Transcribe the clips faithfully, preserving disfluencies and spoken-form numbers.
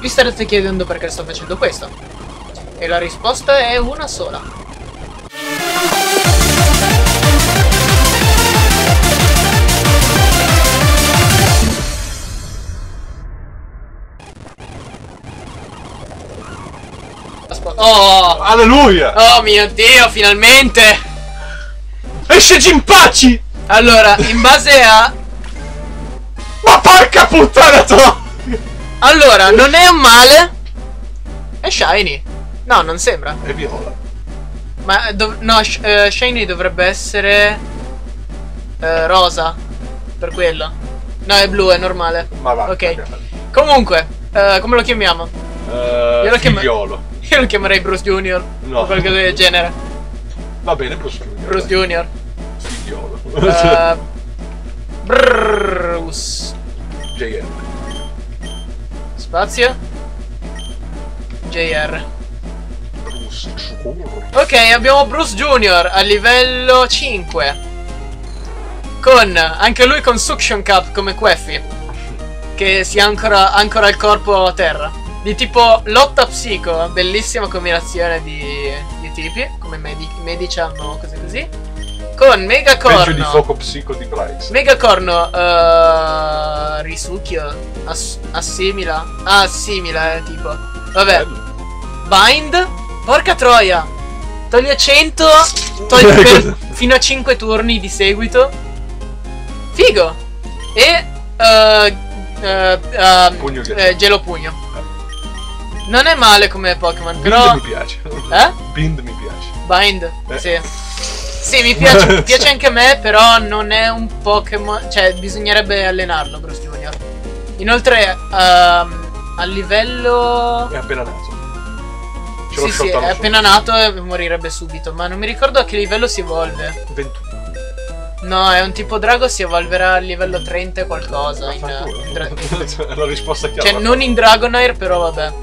Vi starete chiedendo perché sto facendo questo. E la risposta è una sola. Oh! Alleluia! Oh mio Dio, finalmente! Esce Jinpachi! Allora, in base a... Ma porca puttana to! Allora, non è un male. È shiny. No, non sembra. È viola. Ma dov no, sh uh, shiny dovrebbe essere uh, rosa. Per quello. No, è blu, è normale. Ma va. Ok. Comunque, uh, come lo chiamiamo? Uh, Io lo chiamo- figliolo. Io lo chiamerei Bruce Junior. No. O qualcosa del genere. Va bene, Bruce Junior. Bruce Junior. Figliolo. Uh, Bruce. J R. Spazio. J R. Bruce. Ok, abbiamo Bruce Junior a livello cinque. Con, anche lui con Suction Cup come Queffy, che si ancora, ancora il corpo a terra. Di tipo lotta psico, bellissima combinazione di, di tipi, come Medi Medicham o così così. Con Megacorno. Peggio di fuoco psico di Bryce. Megacorno, uh, risucchio, ass assimila. Ah, assimila, eh, tipo. Vabbè. Bello. Bind. Porca troia. Toglie cento. Toglie per fino a cinque turni di seguito. Figo. E uh, uh, uh, Pugno eh, gelo pugno. Non è male come Pokémon, Bind però. mi piace. Eh? Bind mi piace. Bind, Eh. sì. Sì, mi piace, mi piace anche a me, però non è un Pokémon. Cioè, bisognerebbe allenarlo, Bruce Junior. Inoltre, um, a livello. È appena nato. Ce l'ho Sì, sì, è shortato appena nato e morirebbe subito. Ma non mi ricordo a che livello si evolve. ventuno. No, è un tipo drago, si evolverà a livello trenta e qualcosa. In, in dra- È la risposta chiara. Cioè, non in Dragonair, però vabbè.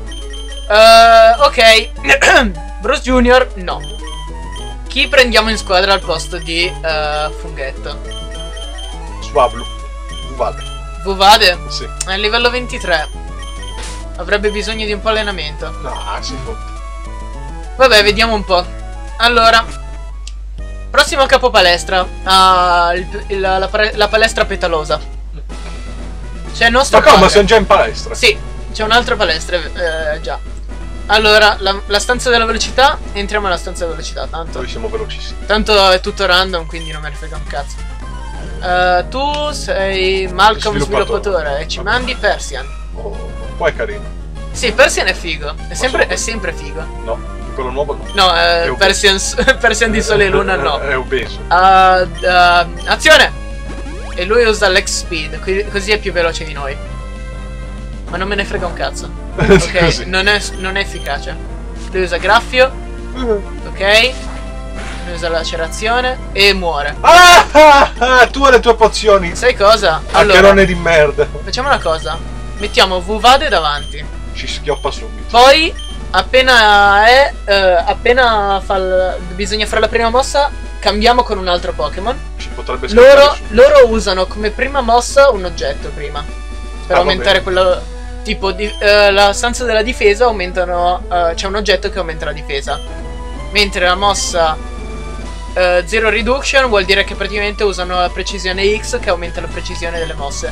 Uh, ok. Bruce Junior, no. Chi prendiamo in squadra al posto di uh, Funghetto? Swablu. Vale. Vuvade? Sì. È a livello ventitré. Avrebbe bisogno di un po' allenamento. No, si fa. Vabbè, vediamo un po'. Allora, prossimo capo palestra. Ah, il- il- la, la pare- la palestra petalosa. C'è il nostro Ma come? Ma padre. siamo già in palestra? Sì, c'è un'altra palestra, eh, già. Allora, la, la stanza della velocità. Entriamo nella stanza della velocità, tanto. Noi siamo velocissimi. Tanto è tutto random, quindi non me ne frega un cazzo. Eh, tu sei Malcolm Sviluppatore. sviluppatore e ci mandi Persian. Oh, poi è carino. Sì, Persian è figo. È sempre, solo- è sempre figo. No, quello nuovo no. No, eh, È obeso. Persian, Persian di Sole e Luna no. È obeso. Uh, uh, azione! E lui usa l'ex speed, qui- così è più veloce di noi. Ma non me ne frega un cazzo. Ok, Così. non è, non è efficace. Lui usa graffio, ok. Lui usa lacerazione e muore. Ah, ah, ah, tu e le tue pozioni. Sai cosa? Allora, Hackerone di merda. facciamo una cosa. Mettiamo Vuvade davanti. Ci schioppa subito. Poi, appena è... eh, appena fa il- bisogna fare la prima mossa, cambiamo con un altro Pokémon. Ci potrebbe scappare Loro, subito. loro usano come prima mossa un oggetto prima. Per Ah, aumentare va quello. Tipo di, eh, la stanza della difesa aumentano. eh, C'è un oggetto che aumenta la difesa. Mentre la mossa eh, Zero Reduction vuol dire che praticamente usano la precisione X che aumenta la precisione delle mosse.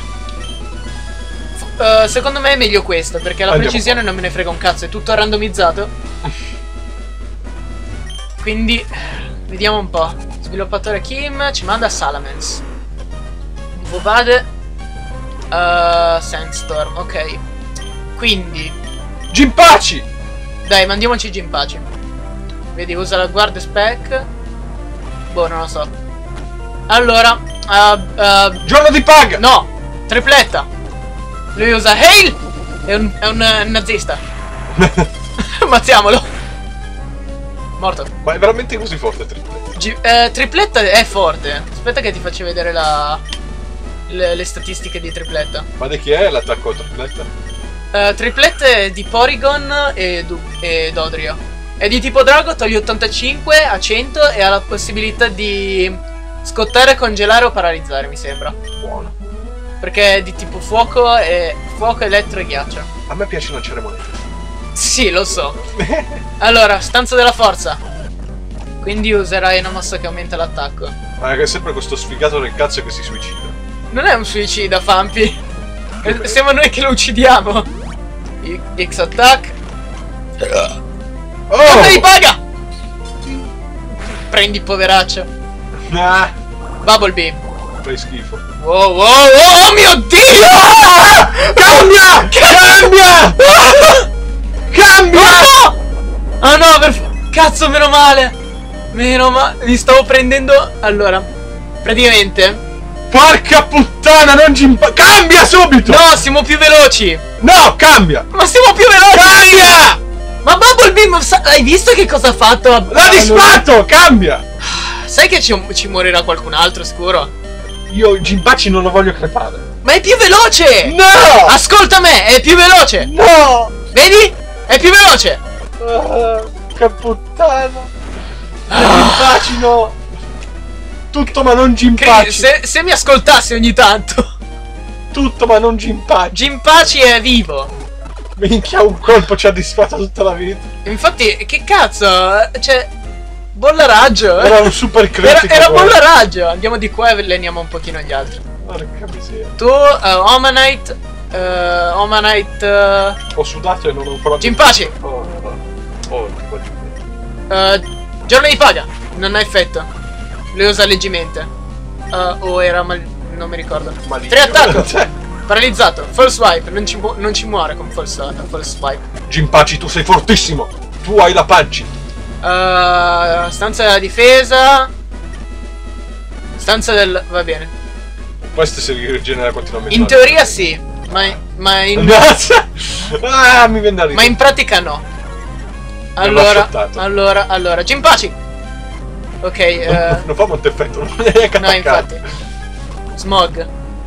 F- eh, secondo me è meglio questo, perché la Andiamo precisione qua. non me ne frega un cazzo, è tutto randomizzato. Quindi vediamo un po'. Sviluppatore Kim ci manda Salamence. Vuvade. Uh, Sandstorm, ok. Quindi Jinpachi! dai, mandiamoci Jinpachi. Vedi, usa la guard spec. Boh, non lo so. Allora uh, uh, Giorno di paga! no, tripletta. Lui usa Hail. È un, è un eh, nazista. Ammazziamolo. Morto. Ma è veramente così forte triplet? Gi- eh, tripletta è forte. Aspetta che ti faccio vedere la le, le statistiche di tripletta. Ma di chi è l'attacco a tripletta? Uh, triplette di Porygon e, Du- e Dodrio. È di tipo drago, toglie ottantacinque a cento e ha la possibilità di scottare, congelare o paralizzare, mi sembra. Buono. Perché è di tipo fuoco e fuoco, elettro e ghiaccio. A me piace lanciare monete. Sì, lo so. Allora, stanza della forza. Quindi userai una mossa che aumenta l'attacco. Ma è sempre questo sfigato del cazzo che si suicida. Non è un suicida, Fampi. Eh, Siamo noi che lo uccidiamo. I- X attack. Oh! Cosa gli paga? Prendi, poveraccio. Ah, Bubblebee. fai schifo. Wow, wow, wow, oh mio Dio! Ah! Cambia! Cambia! Cambia! No! Ah no, per... cazzo, meno male. Meno male. Mi stavo prendendo... Allora, praticamente... Porca puttana, non ci impa... Cambia subito! No, siamo più veloci. No, cambia! Ma siamo più veloci! Cambia! Ma Bubblebee, ma sa- hai visto che cosa ha fatto? L'ha disfatto! Cambia! Sai che ci, ci morirà qualcun altro, sicuro? Io Jinpachi non lo voglio crepare. Ma è più veloce! No! Ascolta me, è più veloce! No! Vedi? È più veloce! Ah, che puttana! Jinpachi no! Tutto ma non Cri- Jinpachi! se, se mi ascoltassi ogni tanto. Tutto ma non Jinpachi! Jinpachi è vivo. Minchia, un colpo ci ha disfatto tutta la vita. Infatti, che cazzo? Cioè, bolla raggio. Era un super Era, critico. era guarda. bolla raggio. Andiamo di qua e veleniamo un pochino gli altri. Porca miseria. Tu, uh, Omanite. Uh, Omanite. Uh, Ho sudato e non ho provato. Jinpachi. Oh, no. Oh, che voglio vedere. Uh, giorno di paga. Non ha effetto. Le usa leggermente. Uh, o era mal... non mi ricordo. Maligno. Tre attacco. Cioè, Paralizzato. False swipe. Non ci, mu- non ci muore con false, false swipe. Jinpachi, tu sei fortissimo. Tu hai la punch. Uh, stanza della difesa. Stanza del... va bene. Questo si rigenera continuamente. In teoria sì. Ma, ma, in, Ah, mi viene da ridere. ma in pratica no. l'ho Allora, shottato. allora, allora. Jinpachi. Ok, eh, Non fa molto effetto, non è neanche no, attaccato. infatti. Smog.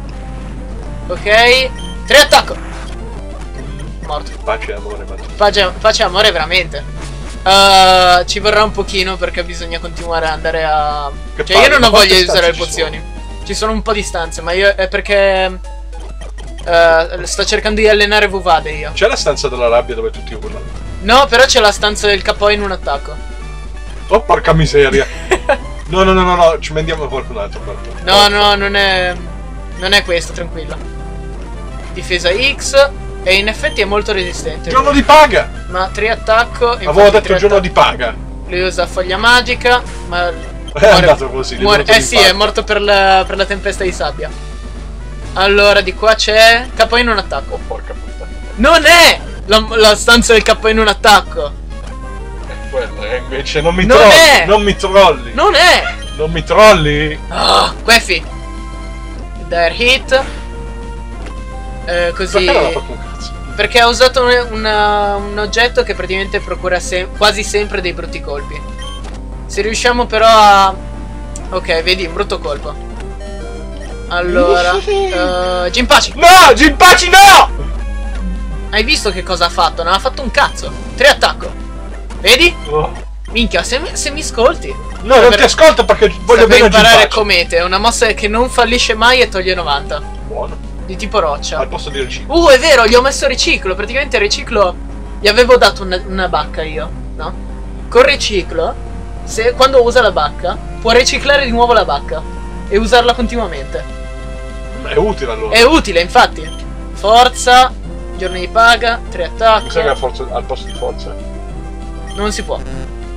Ok. Tre attacco. Morto. Pace e amore, pace. Pace, pace e amore veramente. Uh, ci vorrà un pochino perché bisogna continuare ad andare a... Che Cioè io palle, non ho quante voglia di usare le stanze ci sono? pozioni. Ci sono un po' di stanze, ma io è perché... Uh, sto cercando di allenare Vuvade io. C'è la stanza della rabbia dove tutti urlano. No, però c'è la stanza del K O in un attacco. Oh, porca miseria. No, no, no, no, no, ci mandiamo qualcun altro. guarda. No, no, non è... Non è questo, tranquillo. Difesa X. E in effetti è molto resistente. Giorno di paga! Ma tre attacco. Avevo infatti detto tre giorno attacco. di paga. Lui usa foglia magica. Ma... È andato così. gli è muore- venuto eh sì, l'infarto. è morto per la, per la tempesta di sabbia. Allora, di qua c'è K O in un attacco. Oh, porca puttana. Non è la, la stanza del K O in un attacco. È quella, eh, invece non mi Non trolli. è! Non mi trolli. Non è. Non mi trolli. Ah, Queffy. Dire hit. Eh, così. Perché non ha fatto un cazzo? Perché ha usato un, una- un oggetto che praticamente procura se- quasi sempre dei brutti colpi. Se riusciamo però a... Ok, vedi, un brutto colpo. Allora... uh, Jinpachi. No, Jinpachi no! Hai visto che cosa ha fatto? Non ha fatto un cazzo. Tre attacco. Vedi? Oh. Minchia, se mi, se mi ascolti. No, non per- ti ascolto perché voglio Sta per bene a imparare Jinpachi. comete. È una mossa che non fallisce mai e toglie novanta. Buono. Di tipo roccia. Al posto di riciclo. Uh, è vero, gli ho messo riciclo. Praticamente riciclo. Gli avevo dato una, una bacca io, no? Con riciclo, se quando usa la bacca, può riciclare di nuovo la bacca e usarla continuamente. È utile allora. È utile, infatti. Forza, giorni di paga, tre Mi sa che attacchi. ha forza, al posto di forza. Non si può.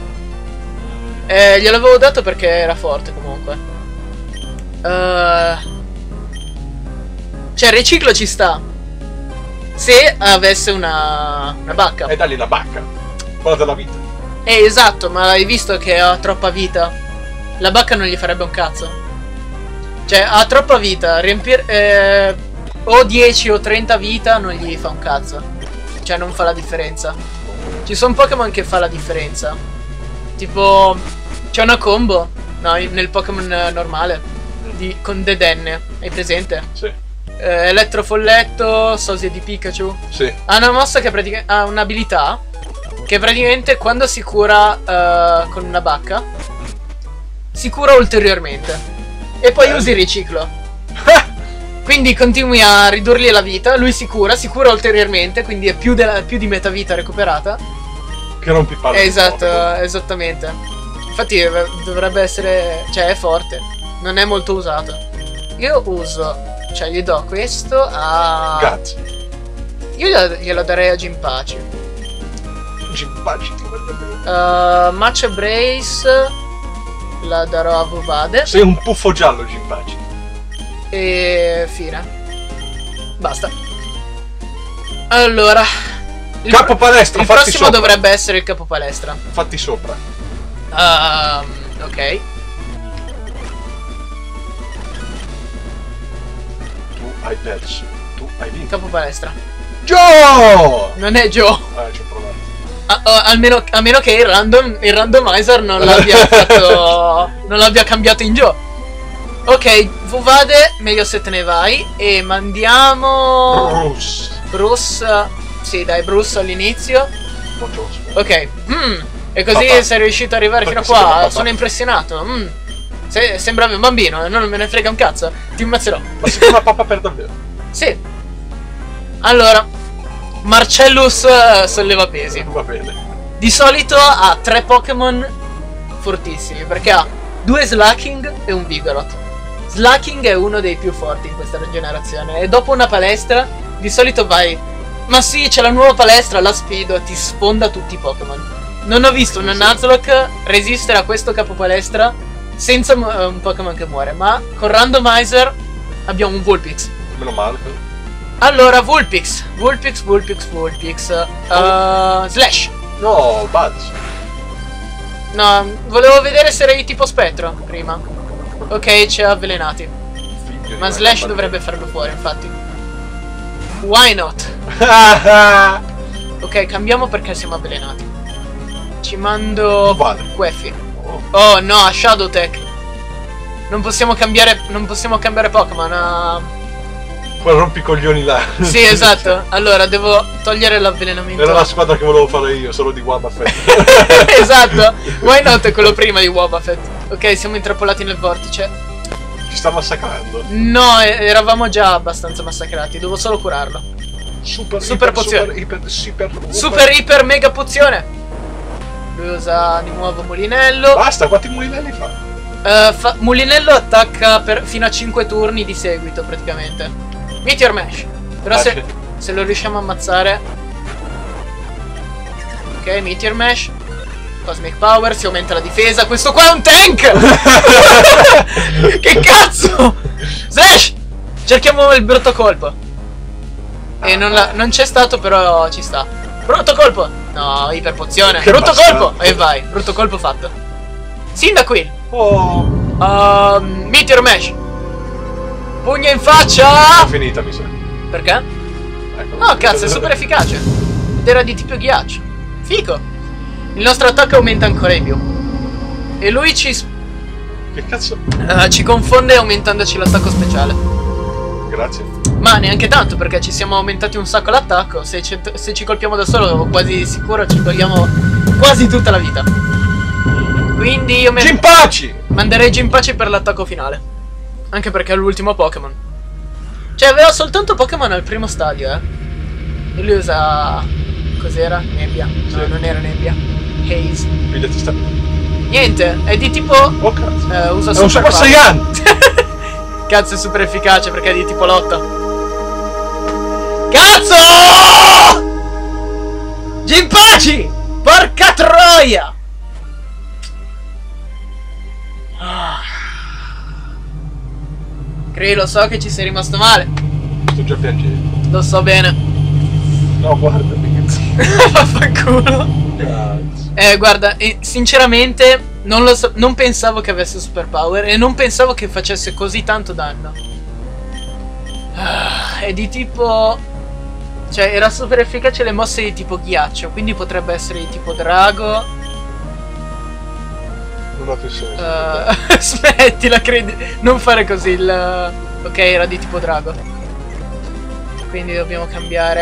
Eh, gliel'avevo dato perché era forte comunque. Uh, cioè, il riciclo ci sta. Se avesse una, una bacca. E dagli la bacca. Quella della vita. Eh, esatto, ma hai visto che ha troppa vita? La bacca non gli farebbe un cazzo. Cioè, ha troppa vita. Riempire... Eh, o dieci o trenta vita non gli fa un cazzo. Cioè, non fa la differenza. Ci sono Pokémon che fa la differenza. Tipo... C'è una combo. No, nel Pokémon normale. Di, con Dedenne. Hai presente? Sì. Eh, Elettrofolletto, sosia di Pikachu. Sì. Ha una mossa che praticamente ha un'abilità che praticamente quando si cura uh, con una bacca si cura ulteriormente e poi Eh. usi il riciclo. Quindi continui a ridurgli la vita. Lui si cura, si cura ulteriormente. Quindi è più, della, più di metà vita recuperata. Che rompi palle. Esatto, esattamente. Infatti dovrebbe essere... Cioè è forte. Non è molto usato. Io uso... Cioè gli do questo a... Grazie. Io glielo, glielo darei a Jinpachi. Jinpachi ti voglio bene. Uh, Match Brace la darò a Vuvade. Sei un puffo giallo, Jinpachi. E Fira. Basta. Allora il capo palestra, il fatti prossimo sopra. dovrebbe essere il capo palestra. Fatti sopra. uh, Ok. Tu hai perso. Tu hai vinto. Capo palestra. Joe! Non è Joe. Ah, ci ho provato. A, a, almeno, a meno che il, random, il randomizer non l'abbia fatto. Non l'abbia cambiato in Joe. Ok, Vuvade, meglio se te ne vai. E mandiamo Bruce. Bruce. Sì, dai, Bruce all'inizio. Ok. Mm. E così Papà. sei riuscito ad arrivare Perché fino a si chiama qua. papà? Sono impressionato. Mm. Se, sembravi un bambino, non me ne frega un cazzo. Ti ammazzerò. Ma si chiama papà per davvero? Sì. Allora, Marcellus eh, solleva pesi. Va bene. Di solito ha tre Pokémon fortissimi, perché ha due Slacking e un Vigoroth. Slacking è uno dei più forti in questa generazione. E dopo una palestra, di solito vai... Ma sì, c'è la nuova palestra, la sfido, ti sfonda tutti i Pokémon. Non ho visto una Nuzlocke resistere a questo capo palestra senza uh, un Pokémon che muore. Ma con Randomizer abbiamo un Vulpix. Meno male. Allora, Vulpix, Vulpix, Vulpix, Vulpix. Uh, Slash. No, Buzz. No, volevo vedere se eri tipo spettro prima. Ok, ci ha avvelenati. Figlio Ma di Slash merda. dovrebbe farlo fuori, infatti. Why not? Ok, cambiamo perché siamo avvelenati. Ci mando Vado. Queffy. Oh. Oh no, a Shadow Tech. Non possiamo cambiare. Non possiamo cambiare Pokémon. A... Quel rompicoglioni là. Sì, esatto. Allora, devo togliere l'avvelenamento. Era la squadra che volevo fare io, solo di Wabafet. Esatto. Why not è quello prima di Wobbuffet. Ok, siamo intrappolati nel vortice. Ci sta massacrando. No, e- eravamo già abbastanza massacrati. Devo solo curarlo. Super, Super iper, pozione. Super, iper, super, Super iper mega pozione. Lui usa di nuovo Mulinello. Basta, quanti mulinelli fa? Eh, fa- Mulinello attacca per fino a cinque turni di seguito praticamente. Meteor Mash. Però Ah, se, sì. se lo riusciamo a ammazzare. Ok, Meteor Mash. Cosmic Power, si aumenta la difesa. Questo qua è un tank! Che cazzo! Slash! Cerchiamo il brutto colpo. E non, la- non c'è stato, però ci sta. Brutto colpo! No, iper pozione. Che Brutto bastardo. colpo! E vai, brutto colpo fatto. Cyndaquil. Oh, Um, Meteor Mash. Pugno in faccia! è finita, mi sa. Perché? Ecco. No, cazzo, è super efficace. Ed era di tipo ghiaccio. Fico. Il nostro attacco aumenta ancora di più. E lui ci, s- Che cazzo? eh, ci confonde aumentandoci l'attacco speciale. Grazie. Ma neanche tanto, perché ci siamo aumentati un sacco l'attacco. Se, ci- se ci colpiamo da solo, quasi sicuro ci togliamo quasi tutta la vita. Quindi io me Jinpachi! manderei Jinpachi per l'attacco finale. Anche perché è l'ultimo Pokémon. Cioè, aveva soltanto Pokémon al primo stadio, eh. E lui usa... Cos'era? Nebbia. No, Sì. non era nebbia. Haze. Pigliati sta... Niente, è di tipo... Oh, cazzo. eh, usa È un Super Power. Saiyan! Cazzo, è super efficace perché è di tipo lotta. Cazzo! Jinpachi! Porca troia! Ah. Cree, lo so che ci sei rimasto male. Sto già piangendo. Lo so bene. No, guarda, ragazzi. Vaffanculo. Cazzo. Eh, guarda, eh, sinceramente non, lo so, non pensavo che avesse superpower e non pensavo che facesse così tanto danno. Ah, è di tipo... Cioè, era super efficace le mosse di tipo ghiaccio, quindi potrebbe essere di tipo drago. Non ha più senso. Uh, smettila, credi. Non fare così il... Ok, era di tipo drago. Quindi dobbiamo cambiare.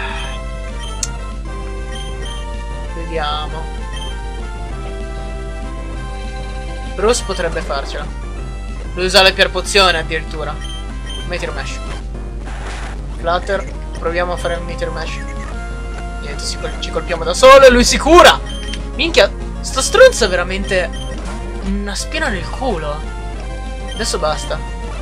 Vediamo. Bruce potrebbe farcela. Lui usa la pierpozione addirittura. Meteor Mash. Flutter. Proviamo a fare un Meteor Mash. Niente, ci, col ci colpiamo da solo e lui si cura. Minchia, sto stronzo è veramente una spina nel culo. Adesso basta.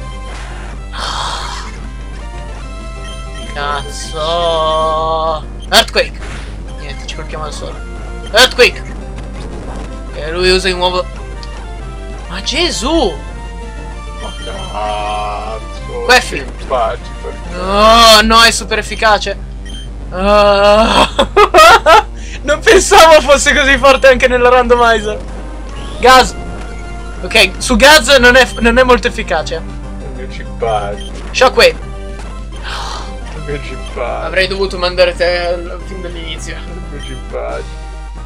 Cazzo. Earthquake. Niente, ci colpiamo da solo. Earthquake. E lui usa di nuovo. Ma Gesù. Ma cazzo. Queffi. Simpatico. Oh no, è super efficace. Oh. Non pensavo fosse così forte anche nella randomizer. Gaz. Ok, su Gaz non è, non è molto efficace. Che simpatico. Shockwave. Che simpatico. Avrei dovuto mandare te al fin dall'inizio. Che simpatico.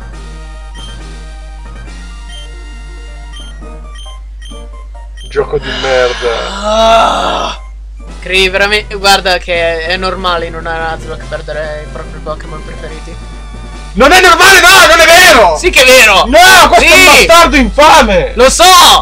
Gioco di merda. Ah. Cree veramente. Guarda che è normale in una Nuzlocke perdere i propri Pokémon preferiti. Non è normale, no, non è vero! Sì che è vero! No, questo sì. è un bastardo infame! Lo so!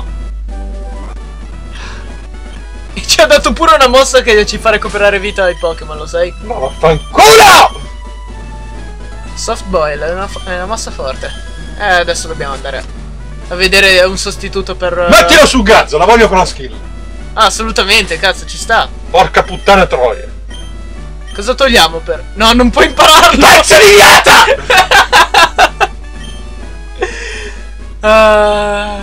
E ci ha dato pure una mossa che ci fa recuperare vita ai Pokémon, lo sai? No, vaffanculo! Soft Boil è una, è una mossa forte. Eh, adesso dobbiamo andare a vedere un sostituto per... Mettilo su Gazzo, la voglio con la skill. Ah, assolutamente, cazzo, ci sta. Porca puttana troia. Cosa togliamo per... No, non puoi impararlo! Pezzo di idiota! uh...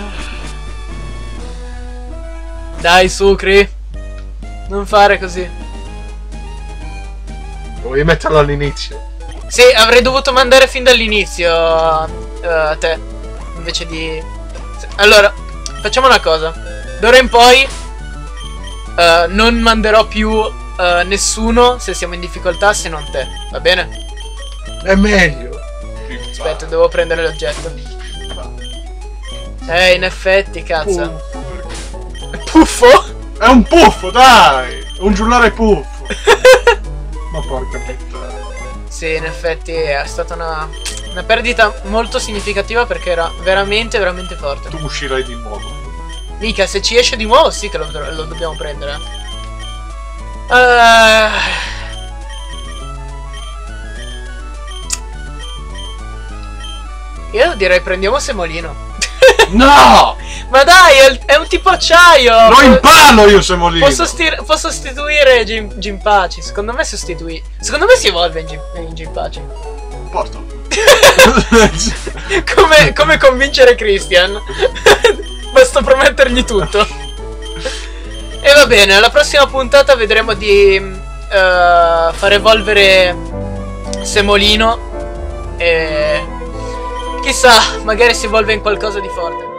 Dai, Sucri. Non fare così. Volevi metterlo all'inizio. Sì, avrei dovuto mandare fin dall'inizio uh, uh, te. Invece di... Allora, facciamo una cosa. D'ora in poi uh, non manderò più uh, nessuno se siamo in difficoltà se non te. Va bene? È meglio. Aspetta, devo prendere l'oggetto. Eh, in effetti, cazzo. È puffo? È un puffo, dai! Un giullare puffo. Ma porca puttana. Sì, in effetti è stata una, una perdita molto significativa perché era veramente, veramente forte. Tu uscirai di nuovo. Mica, se ci esce di nuovo sì che lo, lo dobbiamo prendere. Uh... Io direi prendiamo Semolino. No! Ma dai, è, è un tipo acciaio! Lo impalo io Semolino! Può, può sostituire Jinpachi. Secondo me sostituì. Secondo me si evolve in, Jin in Jinpachi. Porto. come, come convincere Christian? Basta promettergli tutto. E va bene, alla prossima puntata vedremo di uh, far evolvere Semolino. E chissà, magari si evolve in qualcosa di forte.